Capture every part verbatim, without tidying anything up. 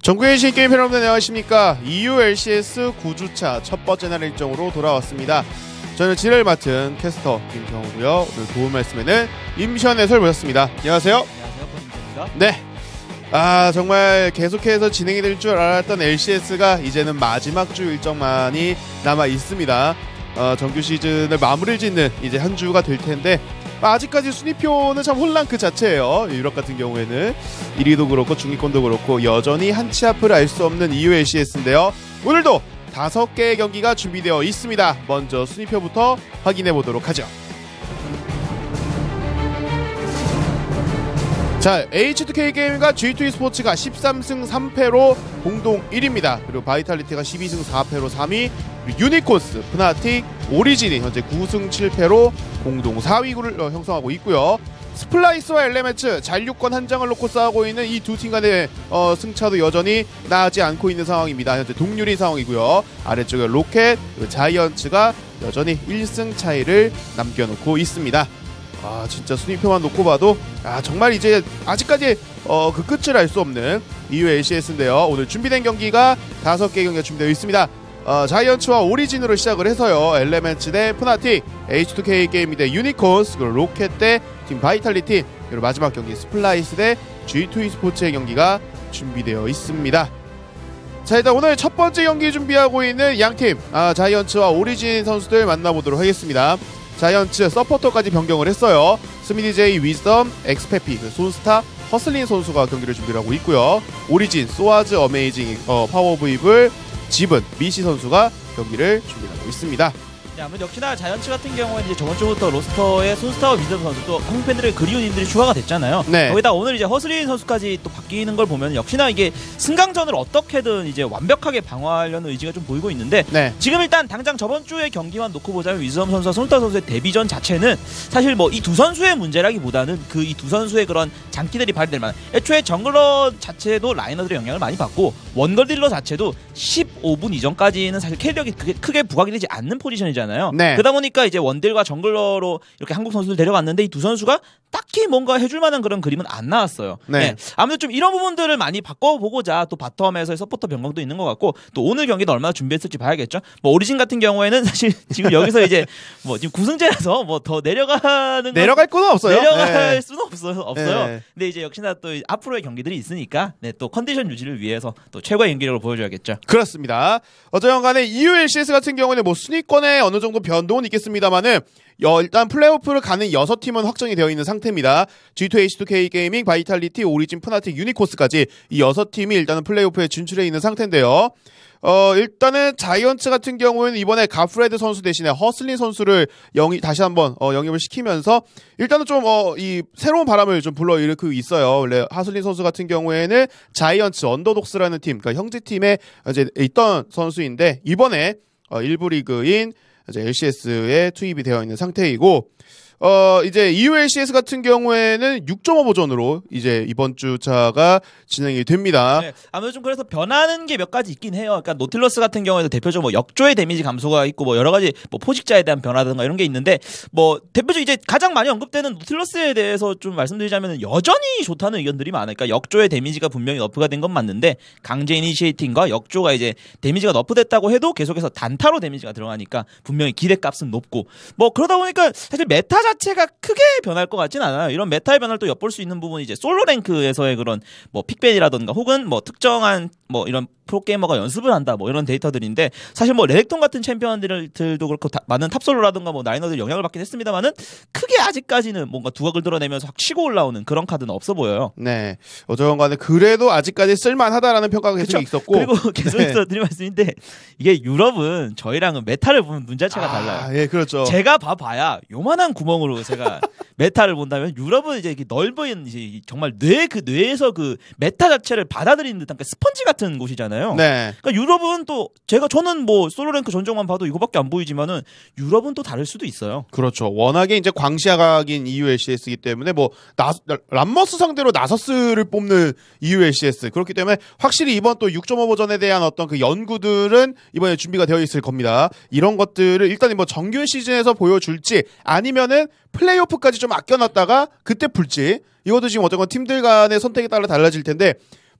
전국의 신게임 팬 여러분 안녕하십니까. 이유 엘씨에스 구 주차 첫 번째 날 일정으로 돌아왔습니다. 저는 진행을 맡은 캐스터 김경호고요. 오늘 도움 말씀에는 임시완 해설 모셨습니다. 안녕하세요. 안녕하세요. 권입니다. 네. 아 정말 계속해서 진행이 될 줄 알았던 엘씨에스가 이제는 마지막 주 일정만이 남아 있습니다. 어, 정규 시즌을 마무리를 짓는 이제 한 주가 될 텐데 아직까지 순위표는 참 혼란 그 자체예요. 유럽 같은 경우에는 일 위도 그렇고 중위권도 그렇고 여전히 한 치 앞을 알 수 없는 이유 엘씨에스인데요. 오늘도 다섯 개의 경기가 준비되어 있습니다. 먼저 순위표부터 확인해 보도록 하죠. 자, 에이치투케이 게임과 지투 e스포츠가 십삼 승 삼 패로 공동 일 위입니다. 그리고 바이탈리티가 십이 승 사 패로 삼 위, 유니콘스, 프나틱, 오리진이 현재 구 승 칠 패로 공동 사 위를 형성하고 있고요. 스플라이스와 엘엠에이치 잔류권 한 장을 놓고 싸우고 있는 이 두 팀 간의 어, 승차도 여전히 나지 않고 있는 상황입니다. 현재 동률인 상황이고요. 아래쪽에 로켓, 자이언츠가 여전히 일 승 차이를 남겨놓고 있습니다. 아 진짜 순위표만 놓고 봐도 아 정말 이제 아직까지 어, 그 끝을 알 수 없는 이유 엘씨에스인데요. 오늘 준비된 경기가 다섯 개 경기가 준비되어 있습니다. 어, 자이언츠와 오리진으로 시작을 해서요. 엘엠에이치 대 프나틱, 에이치투케이 게임이 대 유니콘스, 그리고 로켓 대 팀 바이탈리티, 그리고 마지막 경기 스플라이스 대 지투 e스포츠의 경기가 준비되어 있습니다. 자 일단 오늘 첫 번째 경기 준비하고 있는 양팀 아, 자이언츠와 오리진 선수들 만나보도록 하겠습니다. 자이언츠 서포터까지 변경을 했어요. 스미디제이, 위즈덤, 엑스페피, 손스타, 허슬린 선수가 경기를 준비하고 있고요. 오리진, 소아즈, 어메이징, 어, 파워 오브 이블, 지븐, 미시 선수가 경기를 준비하고 있습니다. 네, 아무래도 역시나 자이언츠 같은 경우는 이제 저번 주부터 로스터에 손스타와 위즈덤 선수 또 한국 팬들의 그리운 인들이 추가가 됐잖아요. 네. 거기다 오늘 이제 허슬린 선수까지 또 바뀌는 걸 보면 역시나 이게 승강전을 어떻게든 이제 완벽하게 방어하려는 의지가 좀 보이고 있는데 네. 지금 일단 당장 저번 주의 경기만 놓고 보자면 위즈덤 선수와 손스타 선수의 데뷔전 자체는 사실 뭐 이 두 선수의 문제라기보다는 그 이 두 선수의 그런 장기들이 발휘될 만한 애초에 정글러 자체도 라이너들의 영향을 많이 받고 원걸 딜러 자체도 십오 분 이전까지는 사실 캐리력이 크게, 크게 부각이 되지 않는 포지션이잖아요. 네. 그러다 보니까 이제 원딜과 정글러로 이렇게 한국 선수들 데려갔는데 이 두 선수가 딱히 뭔가 해줄 만한 그런 그림은 안 나왔어요. 네. 네. 아무래도 좀 이런 부분들을 많이 바꿔보고자 또 바텀에서의 서포터 변경도 있는 것 같고 또 오늘 경기도 얼마나 준비했을지 봐야겠죠. 뭐 오리진 같은 경우에는 사실 지금 여기서 이제 뭐 지금 구승제라서 뭐 더 내려가는 내려갈 건 없어요. 내려갈 네. 수는 없어요. 없어요. 네. 근데 이제 역시나 또 앞으로의 경기들이 있으니까 네, 또 컨디션 유지를 위해서 또 최고의 연기력을 보여줘야겠죠. 그렇습니다. 어쨌든 간에 이유 엘씨에스 같은 경우는 뭐 순위권에 어느 정도 변동은 있겠습니다만은 여, 일단 플레이오프를 가는 여섯 팀은 확정이 되어 있는 상태입니다. 지투 에이치투케이 게이밍, 바이탈리티, 오리진, 프나틱, 유니코스까지 이 여섯 팀이 일단은 플레이오프에 진출해 있는 상태인데요. 어, 일단은 자이언츠 같은 경우에는 이번에 가프레드 선수 대신에 허슬린 선수를 영입, 다시 한번, 어, 영입을 시키면서 일단은 좀, 어, 이 새로운 바람을 좀 불러일으키고 있어요. 원래 하슬린 선수 같은 경우에는 자이언츠 언더독스라는 팀, 그러니까 형제팀에 이제 있던 선수인데 이번에 어, 일부 리그인 이제 엘씨에스에 투입이 되어 있는 상태이고, 어, 이제 이유 엘씨에스 같은 경우에는 육 점 오 버전으로 이제 이번 주차가 진행이 됩니다. 네, 아무래도 좀 그래서 변하는 게 몇 가지 있긴 해요. 그러니까 노틸러스 같은 경우에도 대표적으로 뭐 역조의 데미지 감소가 있고 뭐 여러 가지 뭐 포식자에 대한 변화든가 이런 게 있는데 뭐 대표적으로 이제 가장 많이 언급되는 노틸러스에 대해서 좀 말씀드리자면 여전히 좋다는 의견들이 많으니까 그러니까 역조의 데미지가 분명히 너프가 된 건 맞는데 강제 이니시에이팅과 역조가 이제 데미지가 너프됐다고 해도 계속해서 단타로 데미지가 들어가니까 분명히 기대값은 높고 뭐 그러다 보니까 사실 메타 자체가 크게 변할 것 같진 않아요. 이런 메타의 변화를 또 엿볼 수 있는 부분이 이제 솔로 랭크에서의 그런 뭐 픽밴이라던가 혹은 뭐 특정한 뭐 이런 프로게이머가 연습을 한다 뭐 이런 데이터들인데 사실 뭐 레넥톤 같은 챔피언들도 그렇고 다, 많은 탑솔로라던가 뭐 라이너들 영향을 받긴 했습니다만은 크게 아직까지는 뭔가 두각을 드러내면서 확 치고 올라오는 그런 카드는 없어 보여요. 네. 어쨌건 간에 그래도 아직까지 쓸만하다라는 평가가 계속 그쵸? 있었고 그리고 계속해서 네. 드릴 말씀인데 이게 유럽은 저희랑은 메타를 보면 눈 자체가 아, 달라요. 예, 그렇죠. 제가 봐봐야 요만한 구멍으로 제가 메타를 본다면 유럽은 이제 이렇게 넓은 이제 정말 뇌 그 뇌에서 그 메타 자체를 받아들이는 듯한 그 스펀지 같은 곳이잖아요. 네. 그러니까 유럽은 또 제가 저는 뭐 솔로랭크 전적만 봐도 이거밖에 안 보이지만은 유럽은 또 다를 수도 있어요. 그렇죠. 워낙에 이제 광시아각인 이유 엘씨에스이기 때문에 뭐 나, 람머스 상대로 나서스를 뽑는 이유 엘씨에스 그렇기 때문에 확실히 이번 또 육 점 오 버전에 대한 어떤 그 연구들은 이번에 준비가 되어 있을 겁니다. 이런 것들을 일단 뭐 정규 시즌에서 보여줄지 아니면은 플레이오프까지 좀 아껴놨다가 그때 풀지 이것도 지금 어쨌건 팀들 간의 선택에 따라 달라질 텐데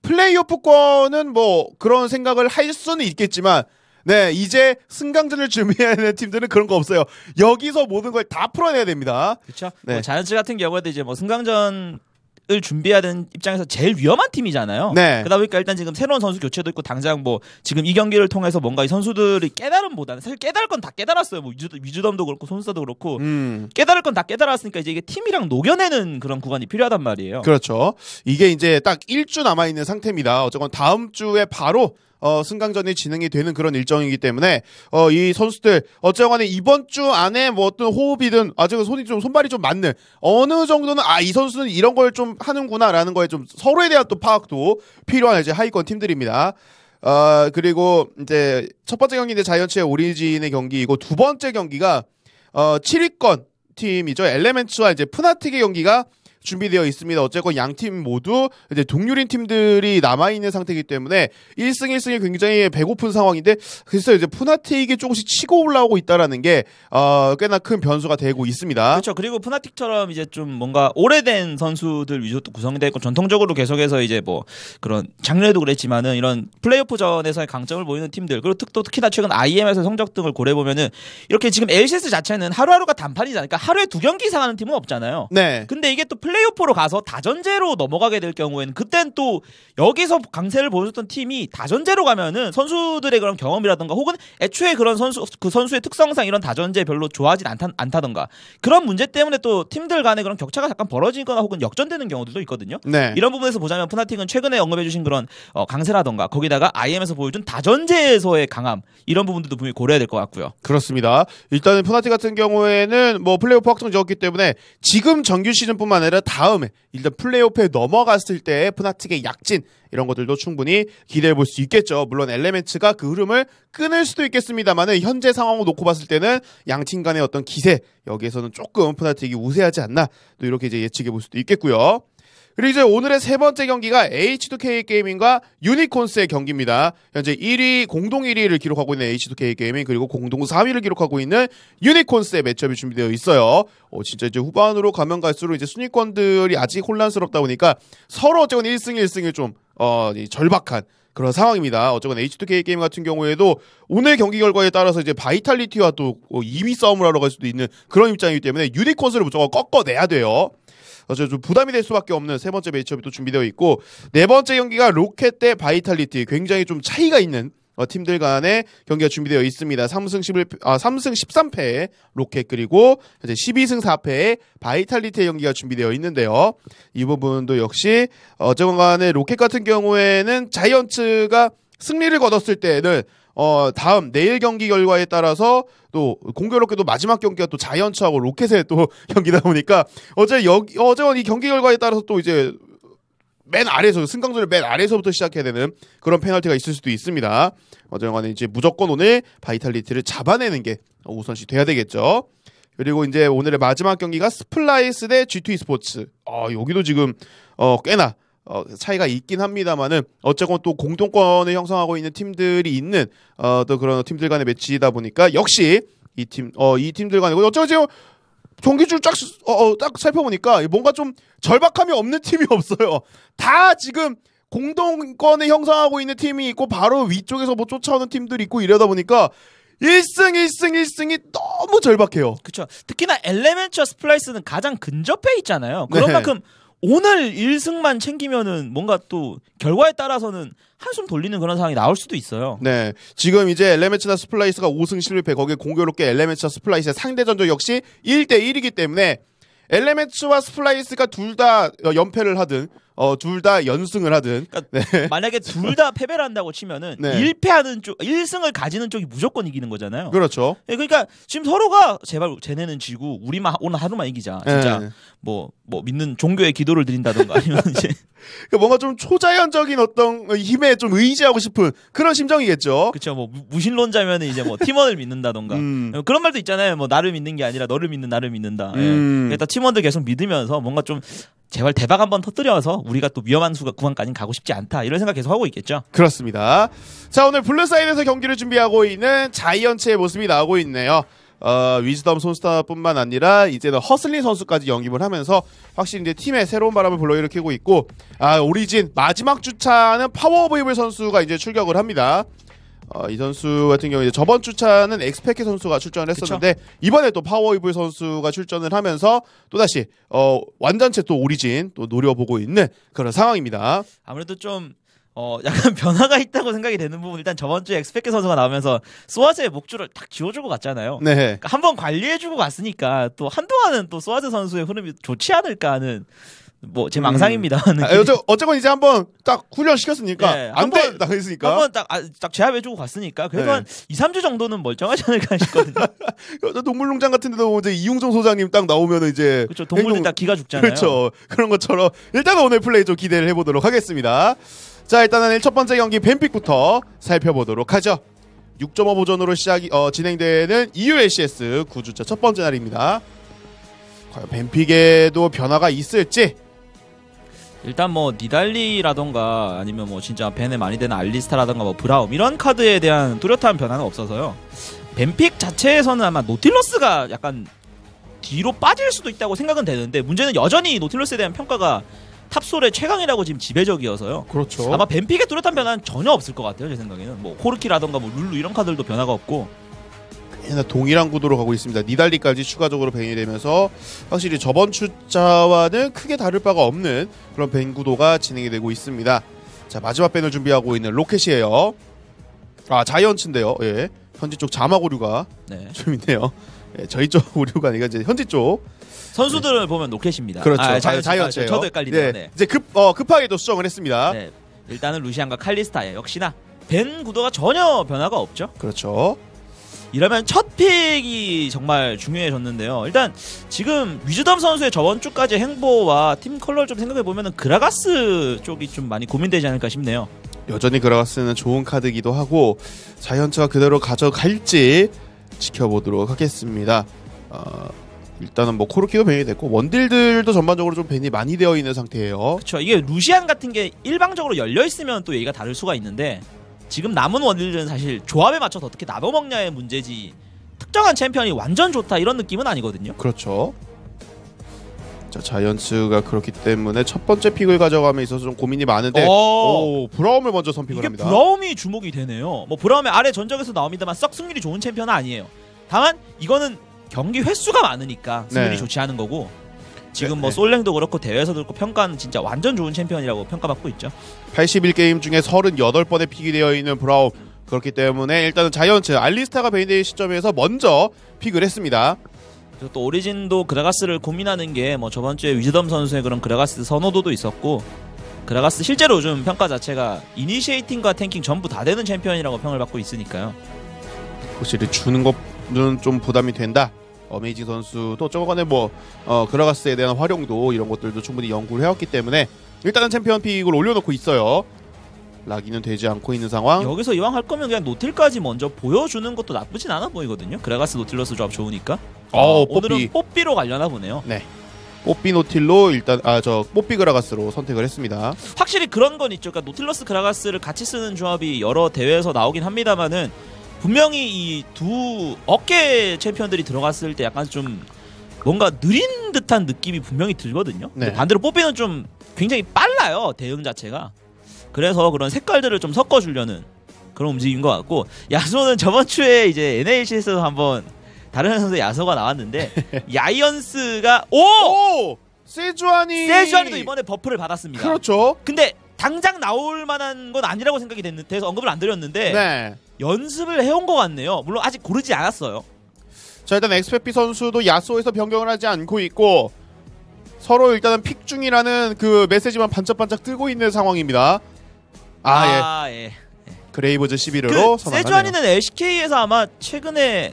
플레이오프권은 뭐 그런 생각을 할 수는 있겠지만 네, 이제 승강전을 준비해야 하는 팀들은 그런 거 없어요. 여기서 모든 걸 다 풀어내야 됩니다. 그렇죠. 네. 뭐 자이언츠 같은 경우에도 이제 뭐 승강전 을 준비해야 되는 입장에서 제일 위험한 팀이잖아요. 네. 그러다 보니까 일단 지금 새로운 선수 교체도 있고 당장 뭐 지금 이 경기를 통해서 뭔가 이 선수들이 깨달음보다는 사실 깨달을 건 다 깨달았어요. 뭐 위주, 위주덤도 그렇고 손수도 그렇고 음. 깨달을 건 다 깨달았으니까 이제 이게 팀이랑 녹여내는 그런 구간이 필요하단 말이에요. 그렇죠. 이게 이제 딱 일 주 남아 있는 상태입니다. 어쨌건 다음 주에 바로 어, 승강전이 진행이 되는 그런 일정이기 때문에 어, 이 선수들 어쨌거나 이번 주 안에 뭐 어떤 호흡이든 아직은 손이 좀 손발이 좀 맞는 어느 정도는 아, 이 선수는 이런 걸 좀 하는구나라는 거에 좀 서로에 대한 또 파악도 필요한 이제 하위권 팀들입니다. 어, 그리고 이제 첫 번째 경기는 자이언츠의 오리진의 경기이고 두 번째 경기가 어, 칠 위권 팀이죠. 엘레멘츠와 이제 푸나틱의 경기가 준비되어 있습니다. 어쨌건 양 팀 모두 이제 동률인 팀들이 남아있는 상태이기 때문에 일 승 일 승이 굉장히 배고픈 상황인데 글쎄요 이제 푸나틱이 조금씩 치고 올라오고 있다라는 게 어, 꽤나 큰 변수가 되고 있습니다. 그렇죠. 그리고 푸나틱처럼 이제 좀 뭔가 오래된 선수들 위주로 또 구성되어 있고 전통적으로 계속해서 이제 뭐 그런 작년에도 그랬지만은 이런 플레이오프전에서의 강점을 보이는 팀들 그리고 특, 또 특히나 최근 아이엠에서 성적 등을 고려 보면은 이렇게 지금 엘시에스 자체는 하루하루가 단판이잖아요. 그러니까 하루에 두 경기 이상 하는 팀은 없잖아요. 네. 근데 이게 또 플레이오프로 가서 다전제로 넘어가게 될 경우에는 그땐 또 여기서 강세를 보여줬던 팀이 다전제로 가면은 선수들의 그런 경험이라든가 혹은 애초에 그런 선수 그 선수의 특성상 이런 다전제 별로 좋아하진 않다, 않다던가 그런 문제 때문에 또 팀들 간의 그런 격차가 잠깐 벌어지거나 혹은 역전되는 경우들도 있거든요. 네. 이런 부분에서 보자면 푸나틱은 최근에 언급해주신 그런 어, 강세라던가 거기다가 아이엠에서 보여준 다전제에서의 강함 이런 부분들도 분명히 고려해야 될 것 같고요. 그렇습니다. 일단은 푸나틱 같은 경우에는 뭐 플레이오프 확정 지었기 때문에 지금 정규 시즌뿐만 아니라 다음에 일단 플레이오프에 넘어갔을 때 푸나틱의 약진 이런 것들도 충분히 기대해 볼 수 있겠죠. 물론 엘레멘츠가 그 흐름을 끊을 수도 있겠습니다만은 현재 상황을 놓고 봤을 때는 양 팀 간의 어떤 기세 여기에서는 조금 푸나틱이 우세하지 않나 또 이렇게 이제 예측해 볼 수도 있겠고요. 그리고 이제 오늘의 세 번째 경기가 에이치투케이 게이밍과 유니콘스의 경기입니다. 현재 일 위 공동 일 위를 기록하고 있는 에이치투케이 게이밍 그리고 공동 사 위를 기록하고 있는 유니콘스의 매치업이 준비되어 있어요. 어, 진짜 이제 후반으로 가면 갈수록 이제 순위권들이 아직 혼란스럽다 보니까 서로 어쨌건 일 승 일 승을 좀 어, 절박한 그런 상황입니다. 어쨌건 에이치투케이 게임 같은 경우에도 오늘 경기 결과에 따라서 이제 바이탈리티와 또 이 위 싸움을 하러 갈 수도 있는 그런 입장이기 때문에 유니콘스를 무조건 꺾어내야 돼요. 어제 좀 부담이 될 수밖에 없는 세 번째 매치업이 또 준비되어 있고 네 번째 경기가 로켓 대 바이탈리티 굉장히 좀 차이가 있는 어, 팀들 간의 경기가 준비되어 있습니다. 삼 승 십일 패, 아, 삼 승 십삼 패의 로켓 그리고 이제 십이 승 사 패의 바이탈리티의 경기가 준비되어 있는데요. 이 부분도 역시 어쨌건 간에 로켓 같은 경우에는 자이언츠가 승리를 거뒀을 때는 어, 다음 내일 경기 결과에 따라서 또 공교롭게도 마지막 경기가 또 자이언츠하고 로켓의 또 경기다 보니까 어제 여기 어제는 이 경기 결과에 따라서 또 이제 맨 아래에서 승강전을 맨 아래에서부터 시작해야 되는 그런 페널티가 있을 수도 있습니다. 어쨌든 이제 무조건 오늘 바이탈리티를 잡아내는 게 우선시 돼야 되겠죠. 그리고 이제 오늘의 마지막 경기가 스플라이스 대 지투이 스포츠. 어, 여기도 지금 어, 꽤나 어, 차이가 있긴 합니다만은 어쨌건 또 공동권을 형성하고 있는 팀들이 있는 어, 또 그런 팀들 간의 매치이다 보니까 역시 이 팀, 어, 이 팀들 간에 어쩌고 지금 경기줄 쫙, 어, 어, 딱 살펴보니까 뭔가 좀 절박함이 없는 팀이 없어요. 다 지금 공동권을 형성하고 있는 팀이 있고 바로 위쪽에서 뭐 쫓아오는 팀들이 있고 이러다 보니까 일 승 일 승 일 승이 너무 절박해요. 그렇죠. 특히나 엘레멘츠와 스플라이스는 가장 근접해 있잖아요. 그런 네. 만큼 오늘 일 승만 챙기면은 뭔가 또 결과에 따라서는 한숨 돌리는 그런 상황이 나올 수도 있어요. 네. 지금 이제 엘레멘츠나 스플라이스가 오 승 십일 패 거기에 공교롭게 엘레멘츠와 스플라이스의 상대 전적 역시 일 대 일이기 때문에 엘레멘츠와 스플라이스가 둘 다 연패를 하든 어, 둘 다 연승을 하든 그러니까 네. 만약에 둘 다 패배를 한다고 치면은 네. 일 패하는 쪽, 일 승을 가지는 쪽이 무조건 이기는 거잖아요. 그렇죠. 네, 그러니까 지금 서로가 제발 쟤네는 지고 우리만 오늘 하루만 이기자. 진짜 네. 뭐, 뭐 믿는 종교에 기도를 드린다던가 아니면 이제 그러니까 뭔가 좀 초자연적인 어떤 힘에 좀 의지하고 싶은 그런 심정이겠죠. 그렇죠. 뭐 무- 무신론자면은 이제 뭐 팀원을 믿는다던가 음. 그런 말도 있잖아요. 뭐 나를 믿는 게 아니라 너를 믿는 나를 믿는다. 예. 음. 그러니까 팀원들 계속 믿으면서 뭔가 좀 제발 대박 한번 터뜨려서 우리가 또 위험한 수가 구간까지는 가고 싶지 않다. 이런 생각 계속 하고 있겠죠. 그렇습니다. 자, 오늘 블루사이드에서 경기를 준비하고 있는 자이언츠의 모습이 나오고 있네요. 어, 위즈덤 손스타뿐만 아니라 이제는 허슬린 선수까지 영입을 하면서 확실히 이제 팀에 새로운 바람을 불러일으키고 있고, 아, 오리진 마지막 주차는 파워 오브 이블 선수가 이제 출격을 합니다. 어, 이 선수 같은 경우 이제 저번 주차는 엑스페케 선수가 출전을 했었는데 그쵸? 이번에 또 파워 이블 선수가 출전을 하면서 또 다시 어, 완전체 또 오리진 또 노려보고 있는 그런 상황입니다. 아무래도 좀 어 약간 변화가 있다고 생각이 되는 부분, 일단 저번 주에 엑스페케 선수가 나오면서 스와즈의 목줄을 딱 쥐어주고 갔잖아요. 네. 그러니까 한번 관리해주고 갔으니까 또 한동안은 또 스와즈 선수의 흐름이 좋지 않을까 하는 뭐 제 망상입니다. 음. 아, 어째, 어쨌건 이제 한번 딱 훈련 시켰으니까 네, 안 돼 딱 했으니까 한번 딱, 아, 딱 제압해주고 갔으니까 그래도 네. 한 이, 삼 주 정도는 멀쩡하지 않을까 싶거든요. 동물농장 같은 데도 이제 이웅종 소장님 딱 나오면은 이제 그렇죠. 동물들 행동... 다 기가 죽잖아요. 그렇죠. 그런 것처럼 일단은 오늘 플레이 좀 기대를 해보도록 하겠습니다. 자, 일단은 첫 번째 경기 뱀픽부터 살펴보도록 하죠. 육 점 오 보전으로 시작이 어, 진행되는 이유엘씨에스 구 주차 첫 번째 날입니다. 과연 뱀픽에도 변화가 있을지. 일단 뭐 니달리라던가 아니면 뭐 진짜 벤에 많이 되는 알리스타라던가 뭐 브라움 이런 카드에 대한 뚜렷한 변화는 없어서요. 뱀픽 자체에서는 아마 노틸러스가 약간 뒤로 빠질 수도 있다고 생각은 되는데, 문제는 여전히 노틸러스에 대한 평가가 탑솔의 최강이라고 지금 지배적이어서요. 그렇죠. 아마 뱀픽의 뚜렷한 변화는 전혀 없을 것 같아요. 제 생각에는 뭐 코르키라던가 뭐 룰루 이런 카드들도 변화가 없고 동일한 구도로 가고 있습니다. 니달리까지 추가적으로 벤이 되면서 확실히 저번 주자와는 크게 다를 바가 없는 그런 벤 구도가 진행이 되고 있습니다. 자, 마지막 벤을 준비하고 있는 로켓이에요. 아, 자이언츠인데요. 예. 현지 쪽 자막 오류가 네. 좀 있네요. 예, 저희 쪽 오류가 아니라 이제 현지 쪽 선수들을 네. 보면 로켓입니다. 그렇죠. 아, 자이언츠. 자이언츠. 저도 헷갈리네요. 네. 네. 이제 급 어, 급하게 또 수정을 했습니다. 네. 일단은 루시안과 칼리스타예요. 역시나 벤 구도가 전혀 변화가 없죠. 그렇죠. 이러면 첫 픽이 정말 중요해졌는데요. 일단 지금 위즈덤 선수의 저번 주까지 행보와 팀 컬러를 좀 생각해보면 그라가스 쪽이 좀 많이 고민되지 않을까 싶네요. 여전히 그라가스는 좋은 카드이기도 하고 자이언츠가 그대로 가져갈지 지켜보도록 하겠습니다. 어, 일단은 뭐 코르키도 벤이 됐고 원딜들도 전반적으로 좀 벤이 많이 되어 있는 상태예요. 그렇죠. 이게 루시안 같은 게 일방적으로 열려있으면 또 얘기가 다를 수가 있는데, 지금 남은 원딜들은 사실 조합에 맞춰서 어떻게 나눠먹냐의 문제지 특정한 챔피언이 완전 좋다 이런 느낌은 아니거든요. 그렇죠. 자, 자이언츠가 그렇기 때문에 첫 번째 픽을 가져감에 있어서 좀 고민이 많은데 오, 브라움을 먼저 선픽을 이게 합니다. 브라움이 주목이 되네요. 뭐 브라움의 아래 전적에서 나옵니다만 썩 승률이 좋은 챔피언은 아니에요. 다만 이거는 경기 횟수가 많으니까 승률이 네. 좋지 않은 거고, 지금 네, 뭐 네. 솔랭도 그렇고 대회에서도 그렇고 평가는 진짜 완전 좋은 챔피언이라고 평가받고 있죠. 팔십일 게임 중에 삼십팔 번에 픽이 되어 있는 브라움. 그렇기 때문에 일단은 자이언츠 알리스타가 베인데이 시점에서 먼저 픽을 했습니다. 그리고 또 오리진도 그라가스를 고민하는 게 뭐 저번 주에 위즈덤 선수의 그런 그라가스 선호도도 있었고, 그라가스 실제로 요즘 평가 자체가 이니시에이팅과 탱킹 전부 다 되는 챔피언이라고 평을 받고 있으니까요. 확실히 주는 것은 좀 부담이 된다. 어메이징 선수도 저번에 뭐 어, 그라가스에 대한 활용도 이런 것들도 충분히 연구를 해왔기 때문에 일단은 챔피언 픽을 올려놓고 있어요. 락이는 되지 않고 있는 상황. 여기서 이왕 할 거면 그냥 노틸까지 먼저 보여주는 것도 나쁘진 않아 보이거든요. 그라가스 노틸러스 조합 좋으니까. 어, 어, 뽀삐. 오늘은 뽀삐로 가려나 보네요. 네. 뽀삐 노틸로 일단 아 저 뽀삐 그라가스로 선택을 했습니다. 확실히 그런 건 있죠. 그러니까 노틸러스 그라가스를 같이 쓰는 조합이 여러 대회에서 나오긴 합니다만은 분명히 이 두 어깨 챔피언들이 들어갔을 때 약간 좀 뭔가 느린 듯한 느낌이 분명히 들거든요. 네. 근데 반대로 뽀삐는 좀 굉장히 빨라요. 대응 자체가. 그래서 그런 색깔들을 좀 섞어주려는 그런 움직임인 것 같고, 야소는 저번 주에 이제 엔에이씨에서 한번 다른 선수의 야소가 나왔는데 야이언스가 오! 오! 세주아니 세주아니도 이번에 버프를 받았습니다. 그렇죠. 근데 당장 나올 만한 건 아니라고 생각이 됐는데, 돼서 언급을 안 드렸는데 네. 연습을 해온 것 같네요. 물론 아직 고르지 않았어요. 자, 일단 엑스페피 선수도 야소에서 변경을 하지 않고 있고 서로 일단은 픽 중이라는 그 메시지만 반짝반짝 뜨고 있는 상황입니다. 아, 아 예. 예. 그레이브즈 십일으로 그 선언하네요. 세주아니는 엘씨케이에서 아마 최근에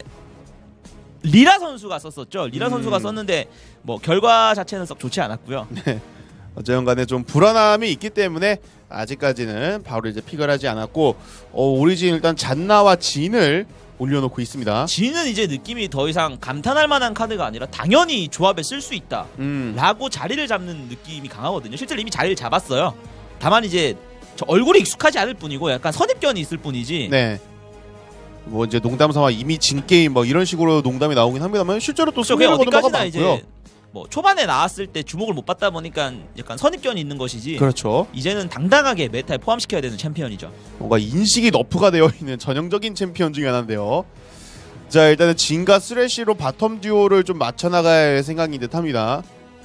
리라 선수가 썼었죠. 리라 음. 선수가 썼는데 뭐 결과 자체는 썩 좋지 않았고요. 네. 어쨌든 간에 좀 불안함이 있기 때문에 아직까지는 바로 이제 픽을 하지 않았고 어, 오리진 일단 잔나와 진을 올려놓고 있습니다. 진은 이제 느낌이 더 이상 감탄할 만한 카드가 아니라 당연히 조합에 쓸 수 있다 음. 라고 자리를 잡는 느낌이 강하거든요. 실제로 이미 자리를 잡았어요. 다만 이제 저 얼굴이 익숙하지 않을 뿐이고 약간 선입견이 있을 뿐이지 네. 뭐 이제 농담삼아 이미 진 게임 뭐 이런 식으로 농담이 나오긴 합니다만 실제로 또 그게 승리를 거둔 바가 어디까지나 많고요. 이제 뭐 초반에 나왔을 때 주목을 못 받다 보니까 약간 선입견이 있는 것이지. 그렇죠. 이제는 당당하게 메타에 포함시켜야 되는 챔피언이죠. 뭔가 인식이 너프가 되어 있는 전형적인 챔피언 중에 하나인데요. 자, 일단은 진과 쓰레쉬로 바텀 듀오를 좀 맞춰 나갈 생각인 듯합니다.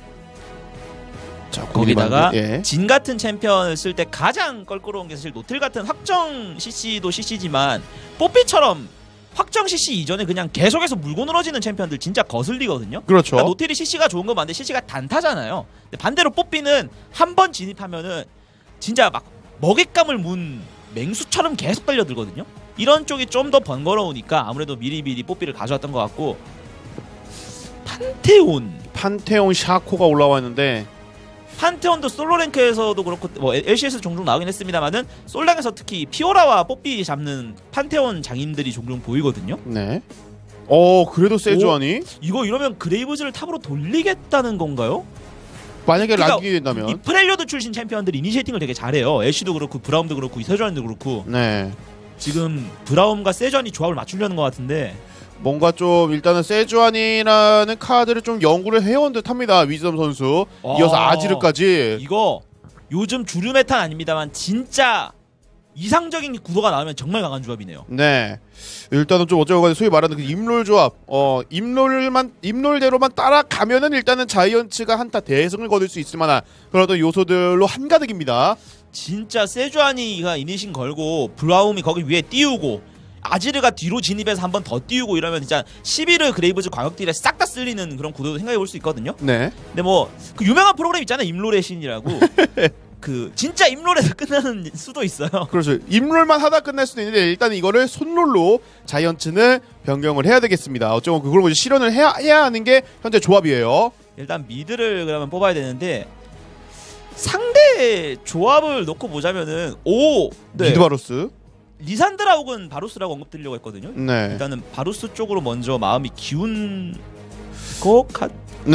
자, 거기다가 예. 진 같은 챔피언을 쓸 때 가장 껄끄러운 게 사실 노틸 같은 확정 씨씨도 씨씨지만 뽀삐처럼 확정 씨씨 이전에 그냥 계속해서 물고 늘어지는 챔피언들 진짜 거슬리거든요. 그렇죠. 그러니까 노틸이 씨씨가 좋은 건 맞는데 씨씨가 단타잖아요. 근데 반대로 뽀삐는 한 번 진입하면은 진짜 막 먹잇감을 문 맹수처럼 계속 달려들거든요. 이런 쪽이 좀 더 번거로우니까 아무래도 미리미리 뽀삐를 가져왔던 것 같고 판테온 판테온 샤코가 올라와 있는데 판테온도 솔로 랭크에서도 그렇고 뭐 엘씨에스 종종 나오긴 했습니다만은 솔랭에서 특히 피오라와 뽀삐 잡는 판테온 장인들이 종종 보이거든요. 네. 어, 그래도 세주안이 이거 이러면 그레이브즈를 탑으로 돌리겠다는 건가요? 만약에 그러니까 락이 된다면 이 프렐리오드 출신 챔피언들이 이니시에이팅을 되게 잘해요. 애쉬도 그렇고 브라움도 그렇고 세주안도 그렇고. 네. 지금 브라움과 세주안이 조합을 맞추려는 것 같은데 뭔가 좀 일단은 세주안이라는 카드를 좀 연구를 해온 듯합니다. 위즈덤 선수. 이어서 아, 아지르까지. 이거 요즘 주류 메타 아닙니다만 진짜 이상적인 구도가 나오면 정말 강한 조합이네요. 네. 일단은 좀 어쩌고 간에 소위 말하는 그 임롤 조합. 어, 임롤만 임롤대로만 따라가면은 일단은 자이언츠가 한타 대승을 거둘 수 있을 만한 그런 어떤 요소들로 한가득입니다. 진짜 세주안이가 이니싱 걸고 브라움이 거기 위에 띄우고 아지르가 뒤로 진입해서 한 번 더 띄우고 이러면 진짜 십일을 그레이브즈 광역딜에 싹 다 쓸리는 그런 구도도 생각해 볼 수 있거든요. 네. 근데 뭐 그 유명한 프로그램 있잖아요. 임롤의 신이라고. 그 진짜 임롤에서 끝나는 수도 있어요. 그렇죠. 임롤만 하다 끝날 수도 있는데 일단 이거를 손롤로 자이언츠는 변경을 해야 되겠습니다. 어쩌면 그걸 뭐 실현을 해야, 해야 하는 게 현재 조합이에요. 일단 미드를 그러면 뽑아야 되는데 상대 조합을 놓고 보자면은 오 네. 미드 바로스. 리산드라 혹은 바루스라고 언급드리려고 했거든요. 네. 일단은 바루스 쪽으로 먼저 마음이 기운고 카...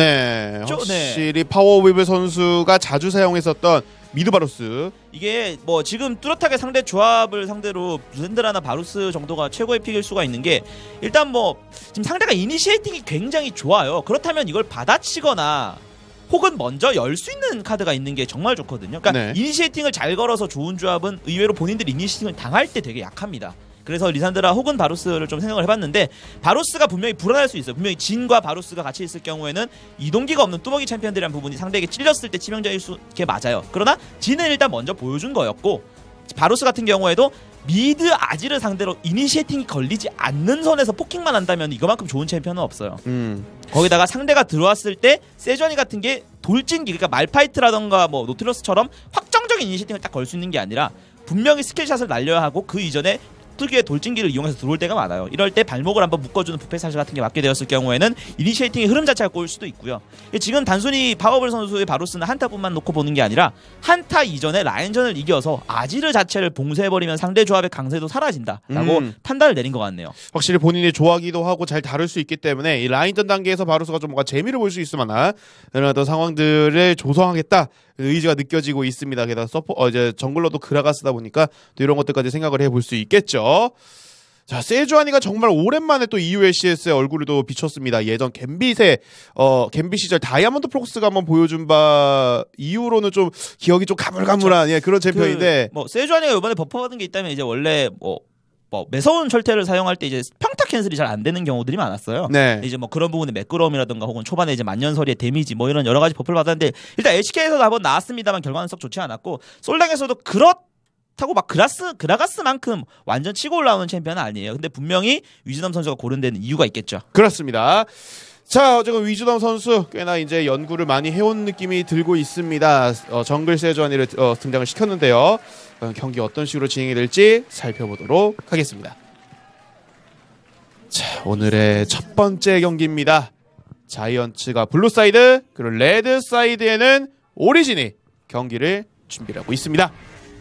네. 쪼, 확실히 네. 파워위블 선수가 자주 사용했었던 미드 바루스. 이게 뭐 지금 뚜렷하게 상대 조합을 상대로 리산드라나 바루스 정도가 최고의 픽일 수가 있는 게 일단 뭐 지금 상대가 이니시에이팅이 굉장히 좋아요. 그렇다면 이걸 받아치거나 혹은 먼저 열 수 있는 카드가 있는 게 정말 좋거든요. 그러니까 네. 이니시에이팅을 잘 걸어서 좋은 조합은 의외로 본인들이 이니시에이팅을 당할 때 되게 약합니다. 그래서 리산드라 혹은 바루스를 좀 생각을 해봤는데 바루스가 분명히 불안할 수 있어요. 분명히 진과 바루스가 같이 있을 경우에는 이동기가 없는 뚜벅이 챔피언들이라는 부분이 상대에게 찔렸을 때 치명적일 수 있게 맞아요. 그러나 진은 일단 먼저 보여준 거였고 바루스 같은 경우에도 미드 아지를 상대로 이니시에이팅이 걸리지 않는 선에서 포킹만 한다면 이거만큼 좋은 챔피언은 없어요. 음. 거기다가 상대가 들어왔을 때 세전이 같은 게 돌진기 그러니까 말파이트라던가 뭐 노틸러스처럼 확정적인 이니시에이팅을 딱 걸 수 있는 게 아니라 분명히 스킬샷을 날려야 하고 그 이전에 특유의 돌진기를 이용해서 들어올 때가 많아요. 이럴 때 발목을 한번 묶어주는 부패 사실 같은 게 맞게 되었을 경우에는 이니시에이팅의 흐름 자체가 꼬일 수도 있고요. 지금 단순히 파워블 선수의 바루스는 한타뿐만 놓고 보는 게 아니라 한타 이전에 라인전을 이겨서 아지르 자체를 봉쇄해버리면 상대 조합의 강세도 사라진다라고 음. 판단을 내린 것 같네요. 확실히 본인이 좋아하기도 하고 잘 다룰 수 있기 때문에 이 라인전 단계에서 바루스가 좀 뭔가 재미를 볼 수 있을 만한 이런 어떤 상황들을 조성하겠다 의지가 느껴지고 있습니다. 게다가 서포 어 이제 정글러도 그라가스다 보니까 또 이런 것들까지 생각을 해볼 수 있겠죠. 자, 세주아니가 정말 오랜만에 또 이유엘씨에스의 얼굴을 또 비췄습니다. 예전 갬빗의 어 갬빗 시절 다이아몬드 프록스가 한번 보여준 바 이후로는 좀 기억이 좀 가물가물한 그렇죠. 예, 그런 챔피언인데 그, 뭐 세주아니가 이번에 버퍼 받은 게 있다면 이제 원래 뭐 뭐 매서운 철퇴를 사용할 때 이제 평타 캔슬이 잘 안 되는 경우들이 많았어요. 네. 이제 뭐 그런 부분에 매끄러움이라든가 혹은 초반에 이제 만년설이의 데미지 뭐 이런 여러 가지 버프를 받았는데 일단 엘씨케이에서도 한번 나왔습니다만 결과는 썩 좋지 않았고 솔랭에서도 그렇다고 막 그라스 그라가스만큼 완전 치고 올라오는 챔피언은 아니에요. 근데 분명히 위즈덤 선수가 고른 데는 이유가 있겠죠. 그렇습니다. 자, 지금 위즈덤 선수 꽤나 이제 연구를 많이 해온 느낌이 들고 있습니다. 어, 정글 세주아니를 어, 등장을 시켰는데요. 어, 경기 어떤 식으로 진행이 될지 살펴보도록 하겠습니다. 자, 오늘의 첫 번째 경기입니다. 자이언츠가 블루 사이드 그리고 레드 사이드에는 오리진이 경기를 준비하고 있습니다.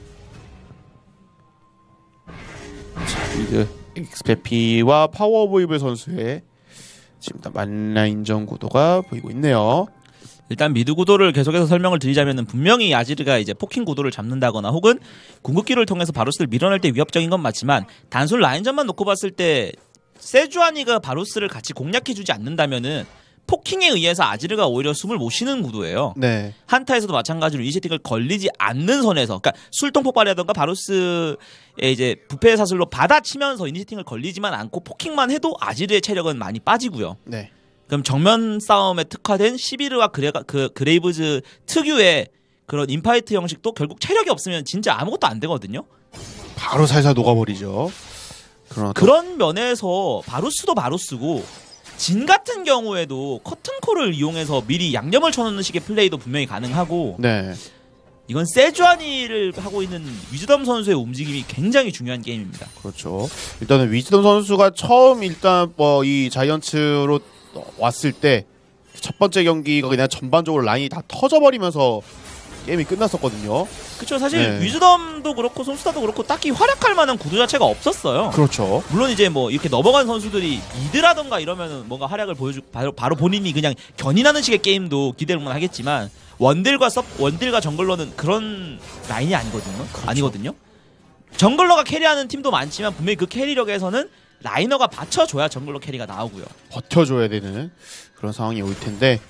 자, 미드 엑스페피와 파워보이블 선수의 지금 만라인전 구도가 보이고 있네요. 일단 미드 구도를 계속해서 설명을 드리자면은 분명히 아지르가 이제 포킹 구도를 잡는다거나 혹은 궁극기를 통해서 바루스를 밀어낼 때 위협적인 건 맞지만 단순 라인전만 놓고 봤을 때 세주아니가 바루스를 같이 공략해주지 않는다면은 포킹에 의해서 아지르가 오히려 숨을 못 쉬는 구도예요. 네. 한타에서도 마찬가지로 이니시티브를 걸리지 않는 선에서, 그러니까 술통 폭발이라던가 바루스의 이제 부패 사슬로 받아치면서 이니시티브를 걸리지만 않고 포킹만 해도 아지르의 체력은 많이 빠지고요. 네. 그럼 정면 싸움에 특화된 시비르와 그레가, 그 그레이브즈 특유의 그런 인파이트 형식도 결국 체력이 없으면 진짜 아무것도 안 되거든요. 바로 살살 녹아버리죠. 그런 그런 면에서 바루스도 바루스고 진 같은 경우에도 커튼콜을 이용해서 미리 양념을 쳐놓는 식의 플레이도 분명히 가능하고 네. 이건 세주아니를 하고 있는 위즈덤 선수의 움직임이 굉장히 중요한 게임입니다. 그렇죠. 일단은 위즈덤 선수가 처음 일단 뭐 이 자이언츠로 왔을 때 첫 번째 경기가 그냥 전반적으로 라인이 다 터져버리면서 게임이 끝났었거든요. 그렇죠. 사실 네. 위즈덤도 그렇고 손수다도 그렇고 딱히 활약할 만한 구도 자체가 없었어요. 그렇죠. 물론 이제 뭐 이렇게 넘어간 선수들이 미드라던가 이러면은 뭔가 활약을 보여주 바로, 바로 본인이 그냥 견인하는 식의 게임도 기대를 하겠지만 원딜과 섭 원딜과 정글러는 그런 라인이 아니거든요. 그렇죠. 아니거든요. 정글러가 캐리하는 팀도 많지만 분명히 그 캐리력에서는 라이너가 받쳐줘야 정글러 캐리가 나오고요. 버텨줘야 되는 그런 상황이 올 텐데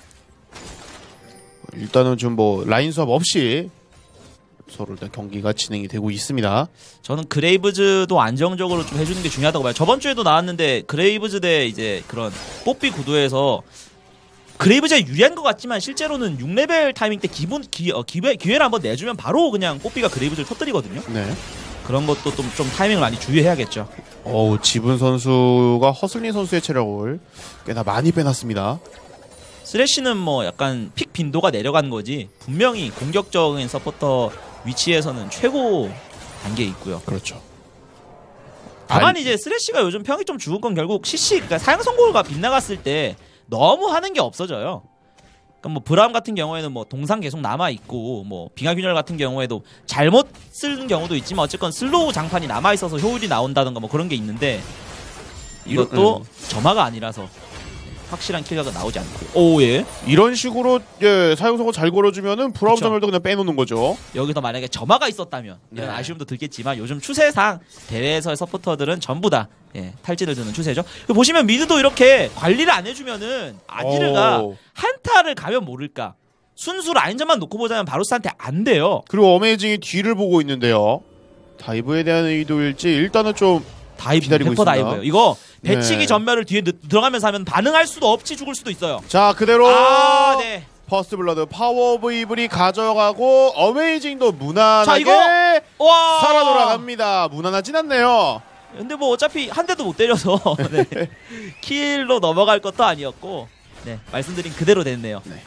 일단은 좀 뭐 라인 수업 없이 서로 일단 경기가 진행이 되고 있습니다. 저는 그레이브즈도 안정적으로 좀 해주는 게 중요하다고 봐요. 저번 주에도 나왔는데 그레이브즈 대 이제 그런 뽀삐 구도에서 그레이브즈가 유리한 것 같지만 실제로는 육 레벨 타이밍 때 기본 기, 어, 기회, 기회를 한번 내주면 바로 그냥 뽀삐가 그레이브즈를 터뜨리거든요. 네. 그런 것도 좀, 좀 타이밍을 많이 주의해야겠죠. 어우, 지분 선수가 허슬린 선수의 체력을 꽤나 많이 빼놨습니다. 쓰레쉬는 뭐 약간 픽 빈도가 내려간 거지 분명히 공격적인 서포터 위치에서는 최고 단계에 있고요. 그렇죠. 다만 아니, 이제 쓰레쉬가 요즘 평이 좀 죽은 건 결국 씨씨 그러니까 사용 선고가 빗나갔을 때 너무 하는 게 없어져요. 그러니까 뭐 브라움 같은 경우에는 뭐 동상 계속 남아 있고 뭐 빙하균열 같은 경우에도 잘못 쓰는 경우도 있지만 어쨌건 슬로우 장판이 남아 있어서 효율이 나온다던가 뭐 그런 게 있는데 이것도 음. 점화가 아니라서 확실한 킬각은 나오지 않고. 오, 예. 이런 식으로 예, 사용성을 잘 걸어주면은 브라운 그쵸. 점을도 그냥 빼놓는 거죠. 여기서 만약에 점화가 있었다면 이런 네. 아쉬움도 들겠지만 요즘 추세상 대회에서의 서포터들은 전부 다 예, 탈진을 드는 추세죠. 보시면 미드도 이렇게 관리를 안 해주면은 아지르가 오. 한타를 가면 모를까. 순수 라인전만 놓고 보자면 바루스한테 안 돼요. 그리고 어메이징이 뒤를 보고 있는데요. 다이브에 대한 의도일지 일단은 좀 다이브, 기다리고 페퍼 있습니다. 다이브예요. 이거 배치기 네. 전멸을 뒤에 늦, 들어가면서 하면 반응할 수도 없이 죽을 수도 있어요. 자, 그대로 아, 네. 퍼스트 블러드 파워 오브 이블이 가져가고 어메이징도 무난하게 자, 이거 와 살아 돌아갑니다. 무난하진 않네요. 근데 뭐 어차피 한 대도 못 때려서 네. 킬로 넘어갈 것도 아니었고 네, 말씀드린 그대로 됐네요. 네.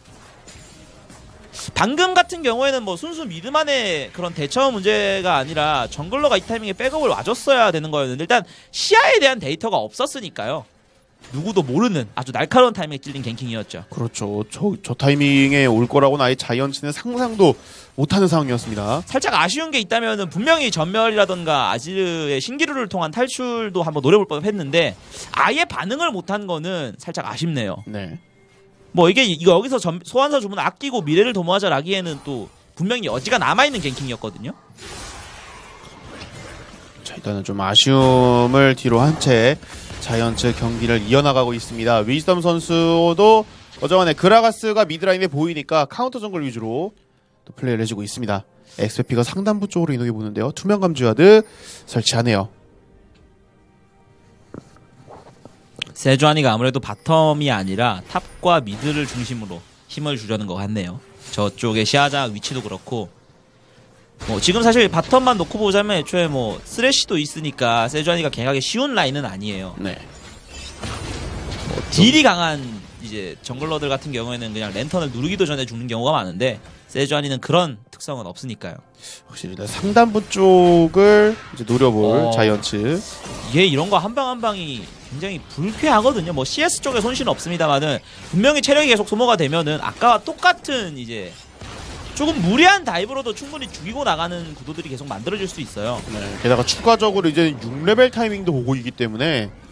방금 같은 경우에는 뭐 순수 미드만의 그런 대처 문제가 아니라 정글러가 이 타이밍에 백업을 와줬어야 되는 거였는데 일단 시야에 대한 데이터가 없었으니까요. 누구도 모르는 아주 날카로운 타이밍에 찔린 갱킹이었죠. 그렇죠. 저, 저 타이밍에 올 거라고는 아예 자이언츠는 상상도 못하는 상황이었습니다. 살짝 아쉬운 게 있다면은 분명히 전멸이라던가 아지르의 신기루를 통한 탈출도 한번 노려볼 뻔했는데 아예 반응을 못한 거는 살짝 아쉽네요. 네. 뭐 이게 이거 여기서 전, 소환사 주문 아끼고 미래를 도모하자라기에는 또 분명히 여지가 남아있는 갱킹이었거든요. 자, 일단은 좀 아쉬움을 뒤로 한 채 자이언츠 경기를 이어나가고 있습니다. 위즈덤 선수도 어저간에 그라가스가 미드라인에 보이니까 카운터 정글 위주로 또 플레이를 해주고 있습니다. 엑스페피가 상단부 쪽으로 이동해 보는데요. 투명 감지와드 설치하네요. 세주아니가 아무래도 바텀이 아니라 탑과 미드를 중심으로 힘을 주려는 것 같네요. 저쪽의 시야자 위치도 그렇고 뭐 지금 사실 바텀만 놓고 보자면 애초에 뭐 쓰레쉬도 있으니까 세주아니가 갱하기 쉬운 라인은 아니에요. 네. 뭐 딜이 강한 이제 정글러들 같은 경우에는 그냥 랜턴을 누르기도 전에 죽는 경우가 많은데 세주아니는 그런 특성은 없으니까요. 확실히 일단 상단부 쪽을 이제 노려볼 어. 자이언츠. 이게 이런 거 한 방 한 방이 굉장히 불쾌하거든요. 뭐 씨에스 쪽에 손실은 없습니다만은 분명히 체력이 계속 소모가 되면은 아까와 똑같은 이제 조금 무리한 다이브로도 충분히 죽이고 나가는 구도들이 계속 만들어질 수 있어요. 네. 게다가 추가적으로 이제 육 레벨 타이밍도 보고 있기 때문에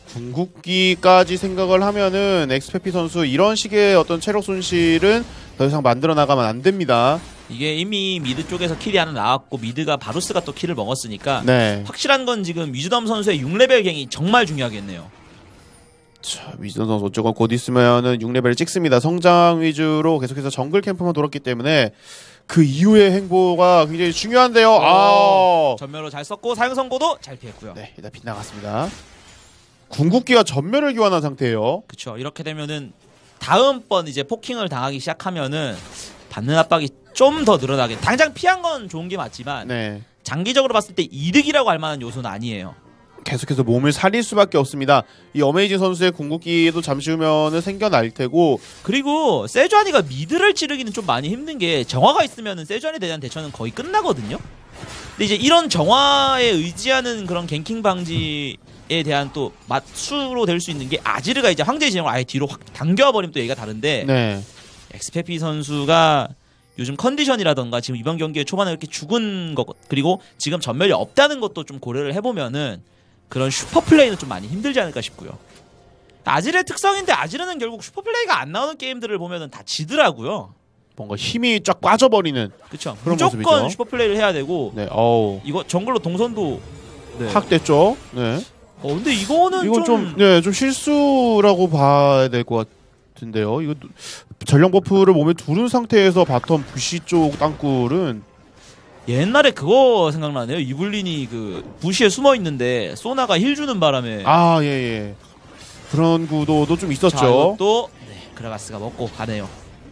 궁극기까지 생각을 하면은 엑스페피 선수 이런 식의 어떤 체력 손실은 더 이상 만들어 나가면 안 됩니다. 이게 이미 미드 쪽에서 킬이 하나 나왔고 미드가 바루스가 또 킬을 먹었으니까 네. 확실한 건 지금 위즈덤 선수의 육 레벨 갱이 정말 중요하겠네요. 자, 위즈덤 선수 어쩌건 곧 있으면은 육 레벨을 찍습니다. 성장 위주로 계속해서 정글 캠프만 돌았기 때문에 그 이후의 행보가 굉장히 중요한데요. 아, 전멸로 잘 썼고 사용 선고도 잘 피했고요. 네, 일단 빗나갔습니다. 궁극기가 전멸을 교환한 상태예요. 그렇죠. 이렇게 되면은 다음번 이제 포킹을 당하기 시작하면은 받는 압박이 좀 더 늘어나게. 당장 피한 건 좋은 게 맞지만 네. 장기적으로 봤을 때 이득이라고 할 만한 요소는 아니에요. 계속해서 몸을 살릴 수밖에 없습니다. 이 어메이징 선수의 궁극기도 잠시 후면은 생겨날 테고. 그리고 세주아니가 미드를 찌르기는 좀 많이 힘든 게 정화가 있으면은 세주아니에 대한 대처는 거의 끝나거든요. 근데 이제 이런 정화에 의지하는 그런 갱킹 방지에 대한 또 맞수로 될 수 있는 게 아지르가 이제 황제의 진영을 아예 뒤로 확 당겨버리면 또 얘기가 다른데 네. 엑스페피 선수가 요즘 컨디션이라던가 지금 이번 경기에 초반에 이렇게 죽은 것 그리고 지금 전멸이 없다는 것도 좀 고려를 해보면은 그런 슈퍼플레이는 좀 많이 힘들지 않을까 싶고요. 아지르의 특성인데 아지르는 결국 슈퍼플레이가 안 나오는 게임들을 보면은 다 지더라고요. 뭔가 힘이 쫙 빠져버리는 그렇죠. 그런 무조건 모습이죠. 슈퍼플레이를 해야 되고 네. 어우. 이거 정글로 동선도 네. 확 됐죠. 네. 어 근데 이거는 이건 좀, 좀, 네, 좀 실수라고 봐야 될 것 같은데요. 이거 전령 버프를 몸에 두른 상태에서 바텀 부시 쪽 땅굴은 옛날에 그거 생각나네요. 이블린이 그 부시에 숨어 있는데 소나가 힐 주는 바람에 아, 예, 예. 그런 구도도 좀 있었죠. 자, 이것도 네, 그라가스가 먹고 가네요.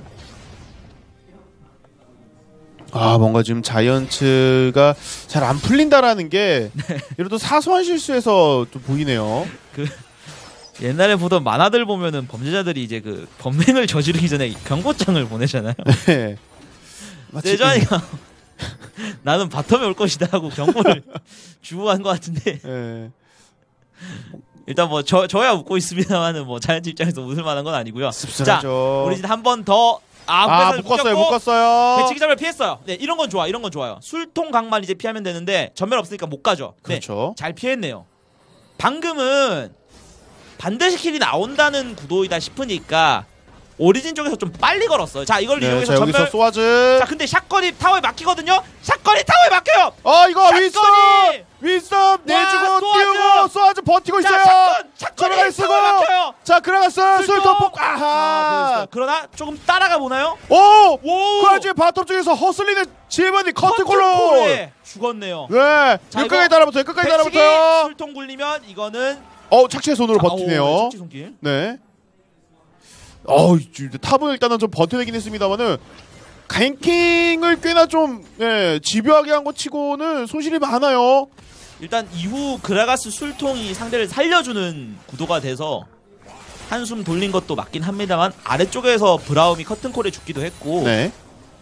아, 뭔가 지금 자이언츠가 잘 안 풀린다라는 게 이런 또 사소한 실수에서 또 보이네요. 그 옛날에 보던 만화들 보면은 범죄자들이 이제 그 범행을 저지르기 전에 경고장을 보내잖아요. 네. 마치 세주아니가 나는 바텀에 올 것이다 하고 경고를 주고 간 것 같은데 네. 일단 뭐 저 저야 웃고 있습니다만은 뭐 자이언츠 입장에서 웃을 만한 건 아니고요. 씁쓸하죠. 자, 우리 이제 한 번 더 아, 아, 묶었어요, 묶었어요. 배치기 잡을 피했어요. 네, 이런 건 좋아, 이런 건 좋아요. 술통 각만 이제 피하면 되는데 전멸 없으니까 못 가죠. 네, 그렇죠. 잘 피했네요. 방금은 반드시 킬이 나온다는 구도이다 싶으니까 오리진 쪽에서 좀 빨리 걸었어요. 자, 이걸 네, 이용해서 자, 전멸. 여기서 소아즈. 자, 근데 샷건이 타워에 막히거든요. 샷건이 타워에 막혀요. 어, 이거 샷건이! 윈스톱! 윈스톱 내주고 소아즈! 띄우고 소아즈 버티고 자, 있어요. 샷건, 샷건이 들어가 쓰고. 타워에 막혀요. 자, 그라가스 술통! 술통 폭. 아, 아하. 보였어요. 그러나 조금 따라가 보나요? 오! 오! 그 와중에 바텀 쪽에서 허슬리는 질문이 커트콜로. 커튼콜에 죽었네요. 네. 자, 끝까지 이거 달아붙어요. 끝까지 배치기 달아붙어요. 술통 굴리면 이거는 어, 착지의 손으로 자, 버티네요. 오, 착지 손길. 네. 어, 탑은 일단은 좀 버텨내긴 했습니다만은 갱킹을 꽤나 좀 예, 집요하게 한 것 치고는 손실이 많아요. 일단 이후 그라가스 술통이 상대를 살려주는 구도가 돼서 한숨 돌린 것도 맞긴 합니다만 아래쪽에서 브라움이 커튼콜에 죽기도 했고 네.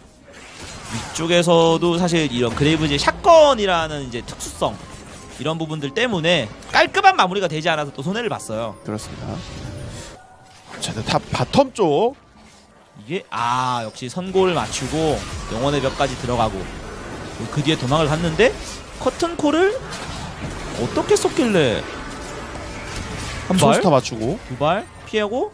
위쪽에서도 사실 이런 그레이브즈의 샷건이라는 이제 특수성 이런 부분들 때문에 깔끔한 마무리가 되지 않아서 또 손해를 봤어요. 그렇습니다. 자, 탑 바텀 쪽. 이게 아 역시 선고를 맞추고 영혼의 벽까지 들어가고 그 뒤에 도망을 갔는데 커튼콜을 어떻게 썼길래 한 발? 손스타 맞추고. 두 발? 피하고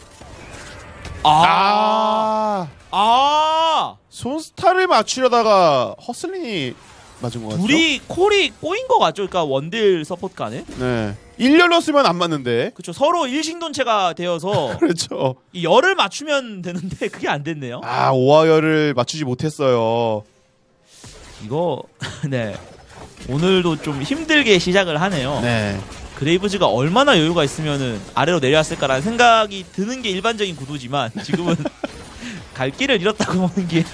아, 아. 아 손스타를 맞추려다가 허슬린이 맞은 것 같죠? 둘이 콜이 꼬인 것 같죠? 그러니까 원딜 서포트 간에 네. 일렬 넣었으면 안 맞는데. 그렇죠. 서로 일신돈체가 되어서 그렇죠. 이 열을 맞추면 되는데 그게 안 됐네요. 아, 오하열을 맞추지 못했어요. 이거 네 오늘도 좀 힘들게 시작을 하네요. 네. 그레이브즈가 얼마나 여유가 있으면은 아래로 내려왔을까라는 생각이 드는 게 일반적인 구도지만 지금은 갈 길을 잃었다고 보는 게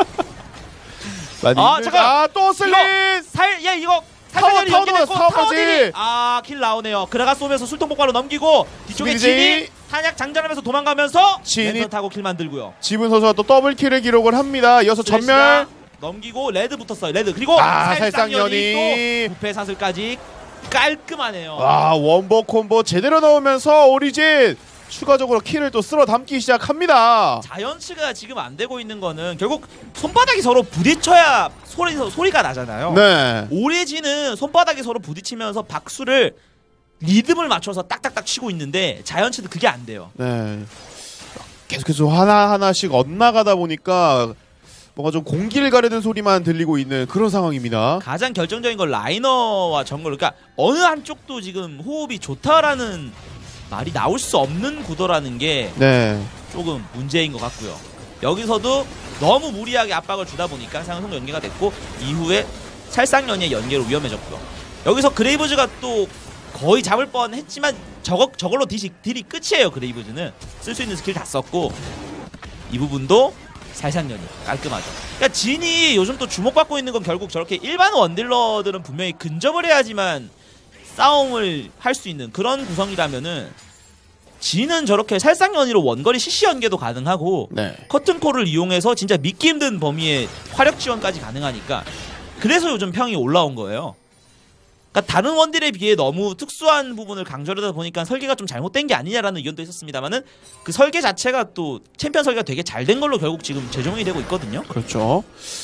많이 아, 힘들다. 잠깐! 아, 또 슬린! 살, 야 이거 타워, 살살이 타워 연계됐고 타워까지. 타워들이 아킬 나오네요. 그라가 쏘면서 술통 폭발로 넘기고 뒤쪽에 스피드제이. 진이 탄약 장전하면서 도망가면서 진이. 랜턴 타고 킬 만들고요. 지분 선수가 또 더블킬을 기록을 합니다. 이어서 전멸. 슬래시가 넘기고 레드 붙었어요. 레드 그리고 아, 살상연이 살상연이. 또 부패 사슬까지 깔끔하네요. 와, 원버 콤보 제대로 넣으면서 오리진 추가적으로 킬을 또 쓸어 담기 시작합니다. 자이언츠가 지금 안 되고 있는 거는 결국 손바닥이 서로 부딪혀야 소리, 소리가 나잖아요. 네. 오리진은 손바닥이 서로 부딪히면서 박수를 리듬을 맞춰서 딱딱딱 치고 있는데 자이언츠도 그게 안 돼요. 네. 계속해서 하나하나씩 엇나가다 보니까 뭔가 좀 공기를 가르는 소리만 들리고 있는 그런 상황입니다. 가장 결정적인 건 라이너와 정글, 그러니까 어느 한쪽도 지금 호흡이 좋다라는 말이 나올 수 없는 구도라는 게 네. 조금 문제인 것 같고요. 여기서도 너무 무리하게 압박을 주다 보니까 상승 연계가 됐고 이후에 살상연의 연계로 위험해졌고요. 여기서 그레이브즈가 또 거의 잡을 뻔했지만 저거, 저걸로 딜이, 딜이 끝이에요. 그레이브즈는 쓸 수 있는 스킬 다 썼고 이 부분도 살상연이 깔끔하죠. 그러니까 진이 요즘 또 주목받고 있는 건 결국 저렇게 일반 원딜러들은 분명히 근접을 해야지만 싸움을 할 수 있는 그런 구성이라면은 진은 저렇게 살상연이로 원거리 씨씨 연계도 가능하고 네. 커튼콜을 이용해서 진짜 믿기 힘든 범위의 화력 지원까지 가능하니까 그래서 요즘 평이 올라온 거예요. 그러니까 다른 원딜에 비해 너무 특수한 부분을 강조하다 보니까 설계가 좀 잘못된 게 아니냐라는 의견도 있었습니다만은 그 설계 자체가 또 챔피언 설계가 되게 잘 된 걸로 결국 지금 재정이 되고 있거든요. 그렇죠.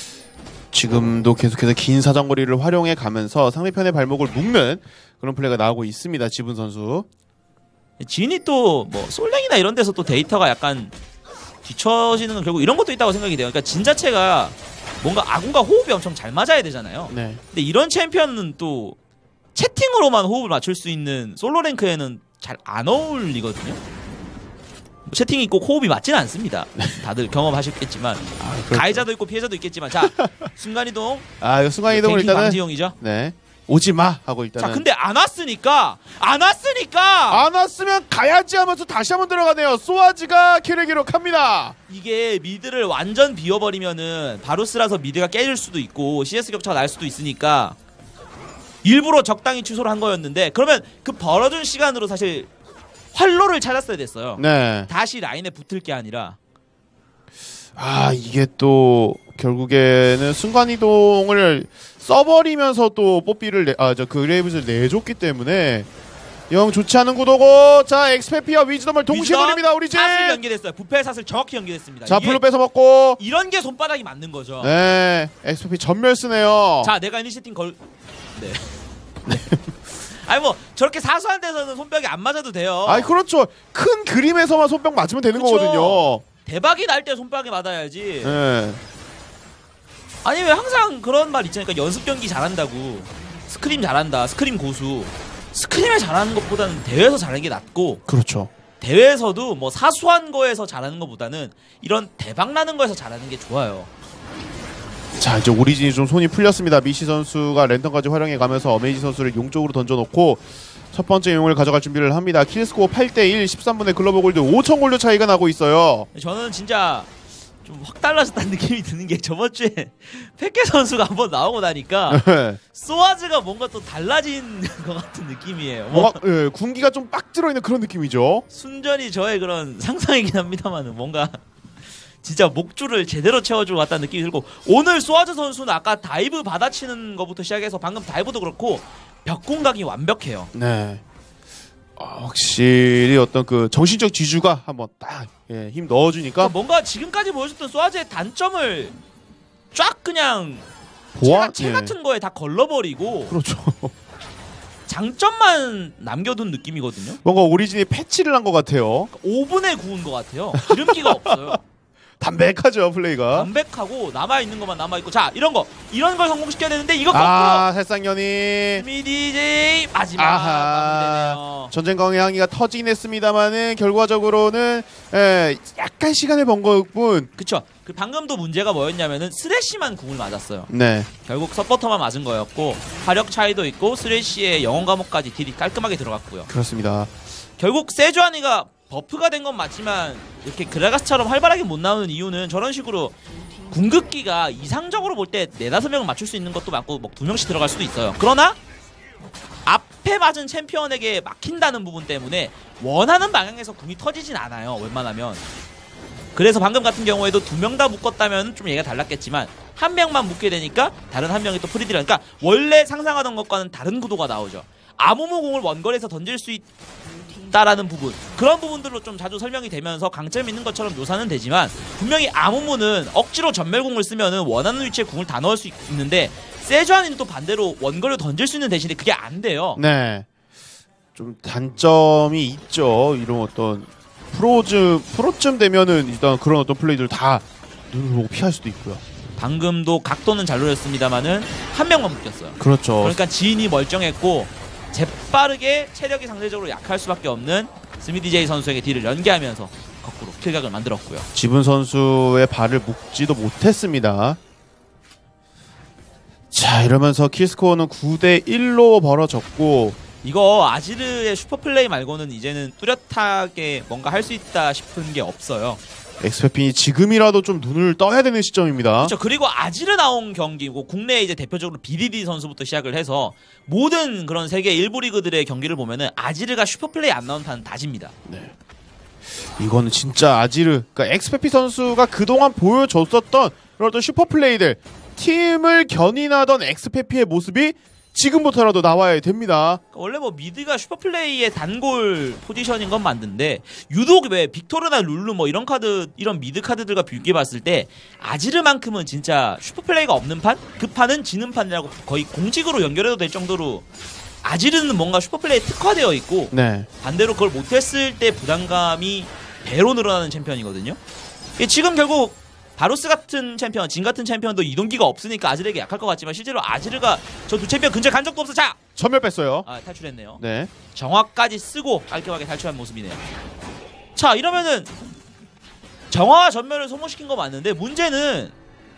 지금도 계속해서 긴 사정거리를 활용해 가면서 상대편의 발목을 묶는 그런 플레이가 나오고 있습니다. 지분 선수. 진이 또 뭐 솔랭이나 이런 데서 또 데이터가 약간 뒤처지는 건 결국 이런 것도 있다고 생각이 돼요. 그러니까 진 자체가 뭔가 아군과 호흡이 엄청 잘 맞아야 되잖아요. 네. 근데 이런 챔피언은 또 채팅으로만 호흡을 맞출 수 있는 솔로 랭크에는 잘 안 어울리거든요. 채팅이 꼭 호흡이 맞지는 않습니다. 다들 경험하셨겠지만 아, 그렇죠. 가해자도 있고 피해자도 있겠지만 자 순간이동 아, 이거 순간이동을 뱅킹 일단은 방지용이죠. 네. 오지 마 하고 일단은 자 근데 안 왔으니까 안 왔으니까 안 왔으면 가야지 하면서 다시 한번 들어가네요. 소아지가 캐리 기록합니다. 이게 미드를 완전 비워버리면은 바루스라서 미드가 깨질 수도 있고 씨에스 격차가 날 수도 있으니까 일부러 적당히 취소를 한 거였는데 그러면 그 벌어준 시간으로 사실 활로를 찾았어야 됐어요. 네. 다시 라인에 붙을 게 아니라 아, 이게 또 결국에는 순간이동을 써버리면서 또 뽀삐를 아, 저 그레이브즈를 내줬기 때문에 영 좋지 않은 구도고 자 엑스페피와 위즈덤을 동시에 위즈덤, 돌립니다. 우리 집. 사슬 연계됐어요. 부패 사슬 정확히 연계됐습니다. 자 이게 블루 뺏어 먹고 이런 게 손바닥이 맞는 거죠. 네 엑스페피 전멸 쓰네요. 자 내가 이니시팅 걸 네. 네. 아니 뭐 저렇게 사소한 데서는 손뼉이 안 맞아도 돼요. 아니 그렇죠. 큰 그림에서만 손뼉 맞으면 되는 그쵸. 거거든요. 대박이 날 때 손뼉이 맞아야지. 네. 아니 왜 항상 그런 말 있잖아요. 그러니까 연습 경기 잘한다고 스크림 잘한다 스크림 고수 스크림에 잘하는 것보다는 대회에서 잘하는 게 낫고 그렇죠. 대회에서도 뭐 사소한 거에서 잘하는 것보다는 이런 대박 나는 거에서 잘하는 게 좋아요. 자 이제 오리진이 좀 손이 풀렸습니다. 미시 선수가 랜턴까지 활용해 가면서 어메이지 선수를 용 쪽으로 던져놓고 첫 번째 용을 가져갈 준비를 합니다. 킬스코어 팔 대 일 십삼 분의 글로벌 골드 오천 골드 차이가 나고 있어요. 저는 진짜 좀 확 달라졌다는 느낌이 드는 게 저번 주에 페케 선수가 한번 나오고 나니까 소아즈가 뭔가 또 달라진 것 같은 느낌이에요. 뭐 뭔가 예, 군기가 좀 빡 들어있는 그런 느낌이죠. 순전히 저의 그런 상상이긴 합니다만은 뭔가 진짜 목줄을 제대로 채워주고 갔다는 느낌이 들고 오늘 소아즈 선수는 아까 다이브 받아치는 것부터 시작해서 방금 다이브도 그렇고 벽 공각이 완벽해요. 네. 아, 확실히 어떤 그 정신적 지주가 한번 딱 예, 힘 넣어주니까 그러니까 뭔가 지금까지 보여줬던 소아즈의 단점을 쫙 그냥 보아 책 예. 같은 거에 다 걸러버리고 그렇죠. 장점만 남겨둔 느낌이거든요. 뭔가 오리진이 패치를 한 것 같아요. 오 분에 구운 것 같아요. 기름기가 없어요. 담백하죠 플레이가. 담백하고 남아있는 것만 남아있고 자 이런 거 이런 걸 성공시켜야 되는데 이거 거꾸로 아 살상연이 미디제이 마지막 아하. 마무리되네요. 전쟁광의 향기가 터지긴 했습니다만은 결과적으로는 예, 약간 시간을 번 것뿐. 그쵸. 그 방금도 문제가 뭐였냐면은 스레시만 궁을 맞았어요. 네. 결국 서포터만 맞은 거였고 화력 차이도 있고 스레시의 영혼 감옥까지 딜이 깔끔하게 들어갔고요. 그렇습니다. 결국 세주아니가 버프가 된 건 맞지만 이렇게 그라가스처럼 활발하게 못 나오는 이유는 저런 식으로 궁극기가 이상적으로 볼 때 네다섯 명을 맞출 수 있는 것도 많고 뭐 두 명씩 들어갈 수도 있어요. 그러나 앞에 맞은 챔피언에게 막힌다는 부분 때문에 원하는 방향에서 궁이 터지진 않아요. 웬만하면. 그래서 방금 같은 경우에도 두 명 다 묶었다면 좀 얘기가 달랐겠지만 한 명만 묶게 되니까 다른 한 명이 또 프리딜을 하니까 원래 상상하던 것과는 다른 구도가 나오죠. 아무무 공을 원거리에서 던질 수 있다라는 부분 그런 부분들로 좀 자주 설명이 되면서 강점 있는 것처럼 묘사는 되지만 분명히 아무무는 억지로 전멸공을 쓰면은 원하는 위치에 궁을 다 넣을 수 있는데 세주아니는 또 반대로 원거리로 던질 수 있는 대신에 그게 안 돼요. 네. 좀 단점이 있죠. 이런 어떤 프로즈 프로쯤 되면은 일단 그런 어떤 플레이들 다 눈을 보고 피할 수도 있고요. 방금도 각도는 잘 노렸습니다만은 한 명만 묶였어요. 그렇죠. 그러니까 지인이 멀쩡했고 재빠르게 체력이 상대적으로 약할 수밖에 없는 스미디제이 선수에게 딜을 연계하면서 거꾸로 킬각을 만들었고요. 지분 선수의 발을 묶지도 못했습니다. 자, 이러면서 킬스코어는 구 대 일로 벌어졌고, 이거 아지르의 슈퍼플레이 말고는 이제는 뚜렷하게 뭔가 할 수 있다 싶은 게 없어요. 엑스페핀이 지금이라도 좀 눈을 떠야 되는 시점입니다. 그렇죠. 그리고 아지르 나온 경기고 국내에 이제 대표적으로 비디디 선수부터 시작을 해서 모든 그런 세계 일부 리그들의 경기를 보면은 아지르가 슈퍼플레이 안 나온 판은 다 집니다. 네. 이거는 진짜 아지르, 그러니까 엑스페피 선수가 그동안 보여줬었던 그런 어떤 슈퍼플레이들, 팀을 견인하던 엑스페피의 모습이 지금부터라도 나와야 됩니다. 원래 뭐 미드가 슈퍼플레이의 단골 포지션인 건 맞는데 유독 왜 빅토르나 룰루 뭐 이런 카드 이런 미드 카드들과 비교해봤을 때 아지르만큼은 진짜 슈퍼플레이가 없는 판? 그 판은 지는 판이라고 거의 공식으로 연결해도 될 정도로 아지르는 뭔가 슈퍼플레이에 특화되어 있고 네. 반대로 그걸 못했을 때 부담감이 배로 늘어나는 챔피언이거든요. 지금 결국 바루스 같은 챔피언, 진 같은 챔피언도 이동기가 없으니까 아지르에게 약할 것 같지만 실제로 아지르가 저 두 챔피언 근처에 간 적도 없어. 자! 전멸 뺐어요. 아, 탈출했네요. 네. 정화까지 쓰고 깔끔하게 탈출한 모습이네요. 자, 이러면은 정화와 전멸을 소모시킨 거 맞는데 문제는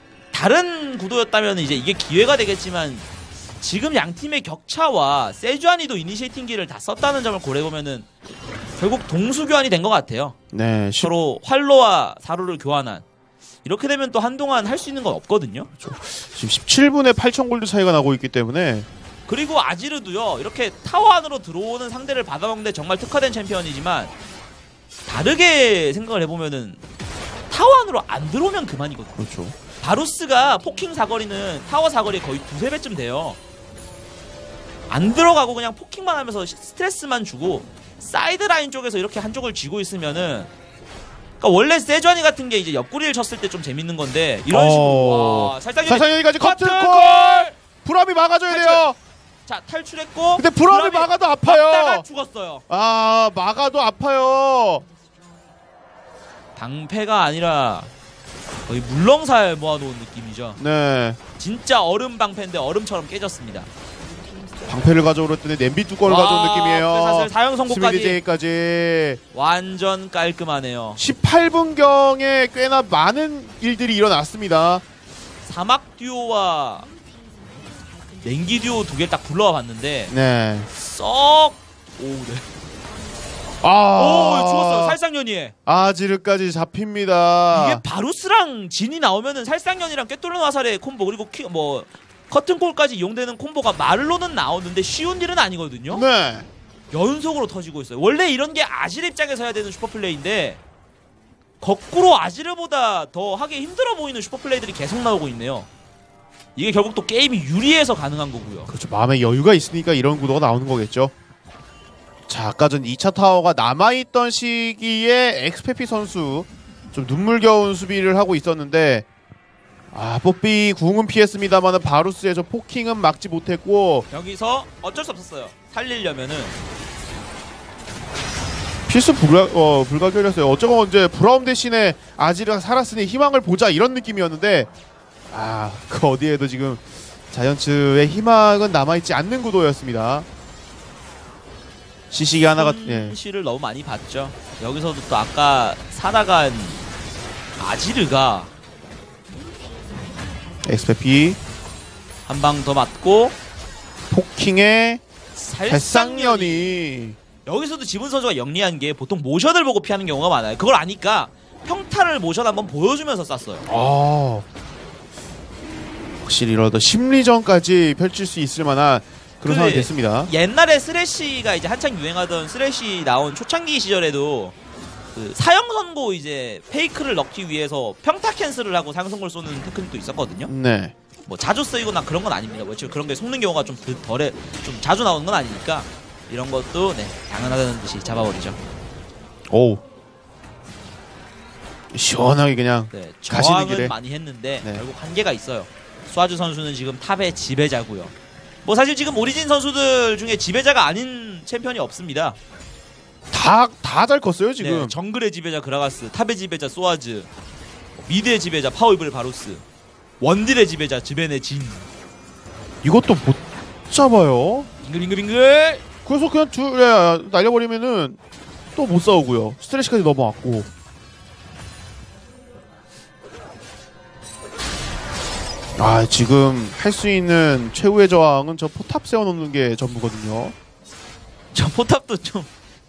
다른 구도였다면 이제 이게 기회가 되겠지만 지금 양 팀의 격차와 세주아니도 이니시에이팅기를 다 썼다는 점을 고려해보면은 결국 동수교환이 된 것 같아요. 네. 시... 서로 활로와 사로를 교환한. 이렇게 되면 또 한동안 할 수 있는 건 없거든요. 그렇죠. 지금 십칠 분에 팔천 골드 차이가 나고 있기 때문에. 그리고 아지르도요. 이렇게 타워 안으로 들어오는 상대를 받아먹는데 정말 특화된 챔피언이지만 다르게 생각을 해보면은 타워 안으로 안 들어오면 그만이거든요. 그렇죠. 바루스가 포킹 사거리는 타워 사거리 거의 두세 배쯤 돼요. 안 들어가고 그냥 포킹만 하면서 스트레스만 주고 사이드 라인 쪽에서 이렇게 한쪽을 쥐고 있으면은 그러니까 원래 세주아니 같은 게 이제 옆구리를 쳤을 때 좀 재밌는 건데 이런 어... 식으로 와, 살상이 살상이까지 커튼콜! 브람이 막아줘야 탈출! 돼요. 자, 탈출했고 근데 브람이 막아도 아파요. 막다가 죽었어요. 아, 막아도 아파요. 방패가 아니라 거의 물렁살 모아놓은 느낌이죠. 네. 진짜 얼음 방패인데 얼음처럼 깨졌습니다. 방패를 가져오려 했더니 냄비 뚜껑을 와, 가져온 느낌이에요. 사실 사형 선고까지 스미디제이까지 완전 깔끔하네요. 십팔 분경에 꽤나 많은 일들이 일어났습니다. 사막 듀오와 냉기 듀오 두 개를 딱 불러와 봤는데 네. 썩 오, 네. 아, 오, 죽었어요. 살상연이에. 아지르까지 잡힙니다. 이게 바루스랑 진이 나오면은 살상연이랑 꿰뚫는 화살의 콤보 그리고 키, 뭐 커튼콜까지 이용되는 콤보가 말로는 나오는데 쉬운 일은 아니거든요. 네. 연속으로 터지고 있어요. 원래 이런 게 아지르 입장에서 해야 되는 슈퍼플레이인데 거꾸로 아지르보다 더 하기 힘들어 보이는 슈퍼플레이들이 계속 나오고 있네요. 이게 결국 또 게임이 유리해서 가능한 거고요. 그렇죠. 마음에 여유가 있으니까 이런 구도가 나오는 거겠죠. 자, 아까 전 이 차 타워가 남아있던 시기에 엑스페피 선수 좀 눈물겨운 수비를 하고 있었는데 아, 뽀삐 궁은 피했습니다만 바루스의 저 포킹은 막지 못했고 여기서 어쩔 수 없었어요. 살리려면은 필수 불가, 어, 불가결이었어요. 어쩌건 이제 브라움 대신에 아지르가 살았으니 희망을 보자 이런 느낌이었는데 아, 그 어디에도 지금 자이언츠의 희망은 남아있지 않는 구도였습니다. 시식이 하나가 예. 시를 너무 많이 봤죠. 여기서도 또 아까 살아간 아지르가 엑스페피 한 방 더 맞고 포킹의 살상연이 살상연이 여기서도 지분 선수가 영리한 게 보통 모션을 보고 피하는 경우가 많아요. 그걸 아니까 평타를 모션 한번 보여주면서 쐈어요. 아, 확실히 이러다 심리전까지 펼칠 수 있을 만한 그런 상황이 됐습니다. 옛날에 쓰레쉬가 이제 한창 유행하던 쓰레쉬 나온 초창기 시절에도 그 사형 선고 이제 페이크를 넣기 위해서 평타 캔슬을 하고 사형 선고를 쏘는 테크닉도 있었거든요. 네. 뭐 자주 쓰이거나 그런 건 아닙니다. 뭐 지금 그런 게 속는 경우가 좀 덜해 좀 자주 나오는 건 아니니까 이런 것도 네 당연하다는 듯이 잡아버리죠. 오. 시원하게 그냥 네, 가시는 길에 저항은 많이 했는데 네. 결국 한계가 있어요. 수아주 선수는 지금 탑의 지배자고요. 뭐 사실 지금 오리진 선수들 중에 지배자가 아닌 챔피언이 없습니다. 다 다 잘 컸어요 지금. 네, 정글의 지배자 그라가스, 탑의 지배자 소아즈, 미드의 지배자 파워이블 바로스, 원딜의 지배자 즈벤의 진. 이것도 못 잡아요. 빙글빙글빙글. 그래서 그냥 둘 예, 날려버리면은 또 못 싸우고요. 스트레시까지 넘어왔고. 아 지금 할 수 있는 최후의 저항은 저 포탑 세워놓는 게 전부거든요. 저 포탑도 좀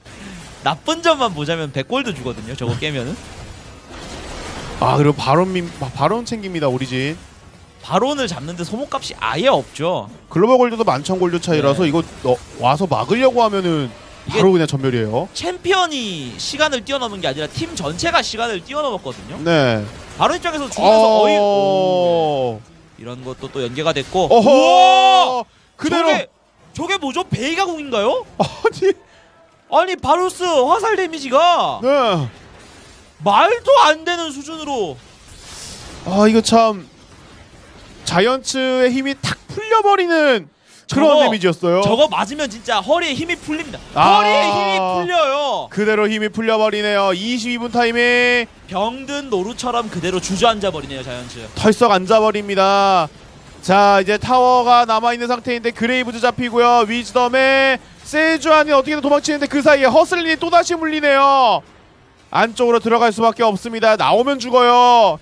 나쁜 점만 보자면 백 골드 주거든요. 저거 깨면은. 아 그리고 바론 민 바론 챙깁니다 오리진. 바론을 잡는데 소모값이 아예 없죠. 글로벌 골드도 만천 골드 차이라서 네. 이거 너, 와서 막으려고 하면은 바로 그냥 전멸이에요. 챔피언이 시간을 뛰어넘은 게 아니라 팀 전체가 시간을 뛰어넘었거든요. 네. 바론 입장에서 죽으면서 어... 어이 오. 이런 것도 또 연계가 됐고. 어허. 우와! 그대로. 저게, 저게 뭐죠? 베이가 궁인가요? 아니. 아니 바루스 화살 데미지가 네. 말도 안 되는 수준으로. 아 이거 참 자이언츠의 힘이 탁 풀려버리는 그런 저거, 데미지였어요. 저거 맞으면 진짜 허리에 힘이 풀립니다. 아. 허리에 힘이 풀려요. 그대로 힘이 풀려버리네요. 이십이 분 타이밍 병든 노루처럼 그대로 주저앉아 버리네요 자이언츠. 털썩 앉아버립니다. 자 이제 타워가 남아있는 상태인데 그레이브즈 잡히고요. 위즈덤에 세주안이 어떻게든 도망치는데 그 사이에 허슬린이 또다시 물리네요. 안쪽으로 들어갈 수밖에 없습니다. 나오면 죽어요.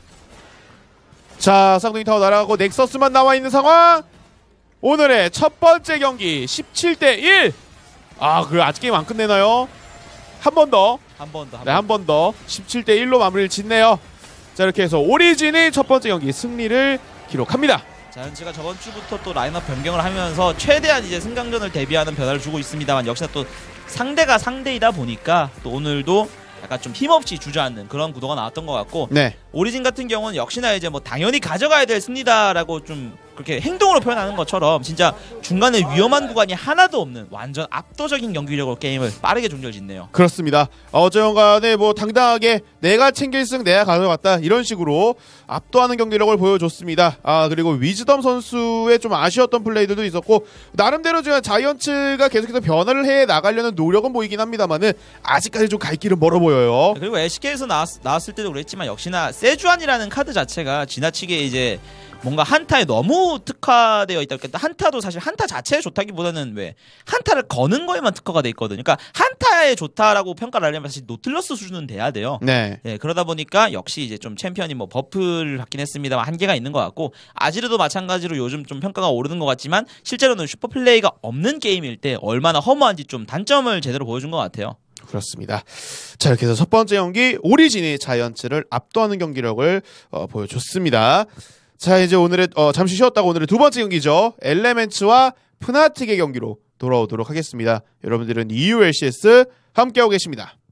자 쌍둥이 타워 날아가고 넥서스만 남아있는 상황. 오늘의 첫 번째 경기 십칠 대 일. 아 그래 아직 게임 안 끝내나요? 한 번 더. 한 번 더. 네, 한 번 더. 십칠 대 일로 마무리를 짓네요. 자 이렇게 해서 오리진이 첫 번째 경기 승리를 기록합니다. 자이언츠가 저번 주부터 또 라인업 변경을 하면서 최대한 이제 승강전을 대비하는 변화를 주고 있습니다만 역시나 또 상대가 상대이다 보니까 또 오늘도 약간 좀 힘없이 주저앉는 그런 구도가 나왔던 것 같고. 네. 오리진 같은 경우는 역시나 이제 뭐 당연히 가져가야 될 승리다라고 좀 그렇게 행동으로 표현하는 것처럼 진짜 중간에 위험한 구간이 하나도 없는 완전 압도적인 경기력으로 게임을 빠르게 종결짓네요. 그렇습니다. 어제연간에 뭐 당당하게 내가 챙길 승 내가 가져갔다 이런 식으로 압도하는 경기력을 보여줬습니다. 아 그리고 위즈덤 선수의 좀 아쉬웠던 플레이들도 있었고 나름대로 제가 자이언츠가 계속해서 변화를 해 나가려는 노력은 보이긴 합니다만은 아직까지 좀 갈 길은 멀어 보여요. 그리고 엘씨케이에서 나왔, 나왔을 때도 그랬지만 역시나 세주안이라는 카드 자체가 지나치게 이제 뭔가 한타에 너무 특화되어 있다. 그러니까 한타도 사실 한타 자체에 좋다기보다는 왜 한타를 거는 거에만 특화가 돼 있거든요. 그러니까 한타에 좋다라고 평가를 하려면 사실 노틸러스 수준은 돼야 돼요. 네. 네, 그러다 보니까 역시 이제 좀 챔피언이 뭐 버프를 받긴 했습니다만 한계가 있는 것 같고 아지르도 마찬가지로 요즘 좀 평가가 오르는 것 같지만 실제로는 슈퍼 플레이가 없는 게임일 때 얼마나 허무한지 좀 단점을 제대로 보여준 것 같아요. 그렇습니다. 자 이렇게 해서 첫 번째 경기 오리진이 자이언츠를 압도하는 경기력을 어, 보여줬습니다. 자 이제 오늘의 어, 잠시 쉬었다가 오늘의 두 번째 경기죠. 엘레멘츠와 프나틱의 경기로 돌아오도록 하겠습니다. 여러분들은 이유엘씨에스 함께하고 계십니다.